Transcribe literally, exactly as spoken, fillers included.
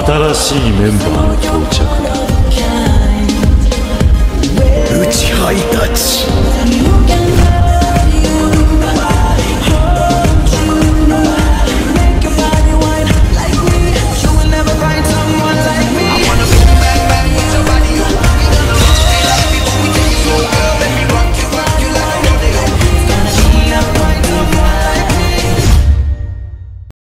新しいメンバーの到着だ。 内ハイタッチ。